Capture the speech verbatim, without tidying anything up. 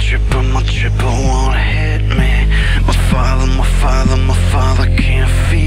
tripper, my tripper won't hit me. My father, my father, my father can't feed